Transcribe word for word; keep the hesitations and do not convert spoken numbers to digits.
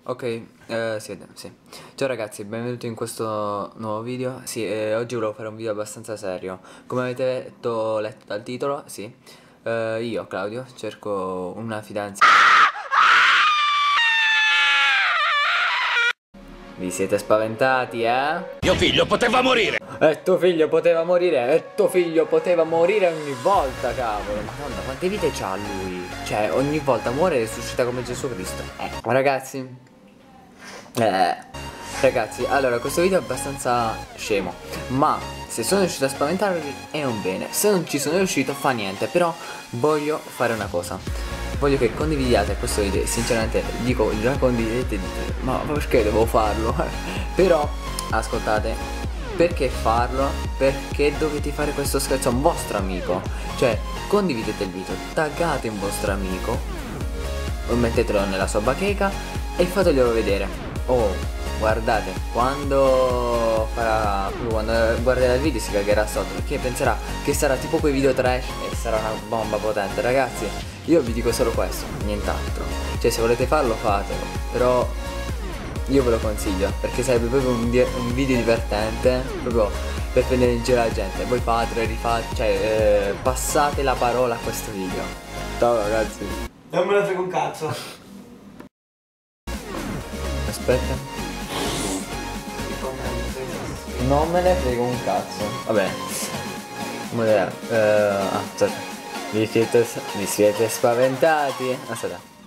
Ok, eh, siete, sì. Ciao ragazzi, benvenuti in questo nuovo video. Sì, eh, oggi volevo fare un video abbastanza serio. Come avete letto, letto dal titolo, sì. Eh, io, Claudio, cerco una fidanzata. Vi siete spaventati, eh? Mio figlio poteva morire! E tuo figlio poteva morire, e tuo figlio poteva morire ogni volta, cavolo. Madonna, quante vite c'ha lui? Cioè, ogni volta muore e risuscita come Gesù Cristo. Eh, ragazzi. Eh, ragazzi, allora questo video è abbastanza scemo, ma se sono riuscito a spaventarvi è un bene. Se non ci sono riuscito fa niente, però voglio fare una cosa. Voglio che condividiate questo video. Sinceramente dico già condividete, dite, ma perché devo farlo? Però ascoltate, perché farlo? Perché dovete fare questo scherzo a un vostro amico. Cioè condividete il video, taggate un vostro amico, mettetelo nella sua bacheca e fateglielo vedere. Oh, guardate, quando farà, quando guarderà il video si cagherà sotto, perché penserà che sarà tipo quei video trash e sarà una bomba potente. Ragazzi, io vi dico solo questo, nient'altro. Cioè, se volete farlo fatelo, però io ve lo consiglio, perché sarebbe proprio un, un video divertente, proprio per prendere in giro la gente. Voi fate, rifate, cioè eh, passate la parola a questo video. Ciao ragazzi. Non me ne frega un cazzo. Aspetta. Non me ne frega un cazzo. Vabbè. Uh, ah, aspetta. Vi siete, vi siete spaventati? Aspetta.